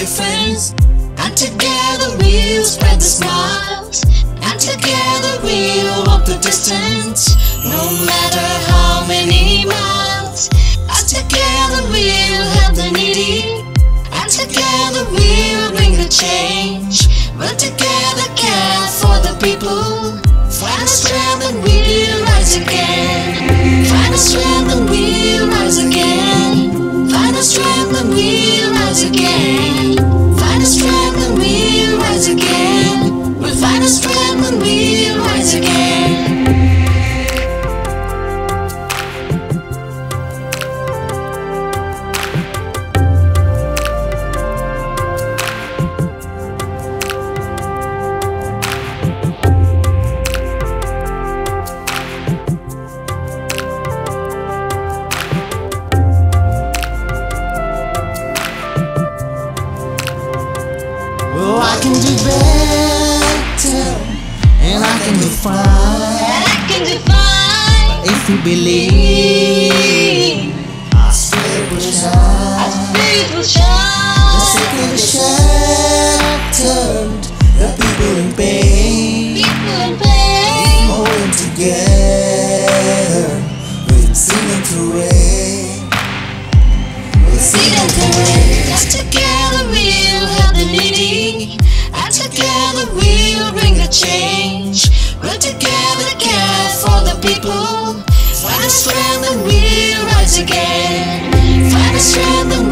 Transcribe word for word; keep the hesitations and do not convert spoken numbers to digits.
difference, and together we'll spread the smiles, and together we'll walk the distance, no matter how many miles. And together we'll help the needy, and together we'll bring the change. We'll together care for the people. Find the strength and we'll rise again. Find the strength and we'll rise again. Find the strength and we'll rise again. Find the strength and we'll rise again. We'll find the strength and we'll rise again. Oh, I can do better, and I can do fine. I can define. If you believe, our spirit will shine. Our spirit will The shine. sick and the shattered, the people in pain, People in pain. holding together, we'll see them through rain. We'll see them through rain. And together we'll help the needy, and together we'll bring the change. We'll together care for the people. Find the strength and we'll rise again. Find the strength and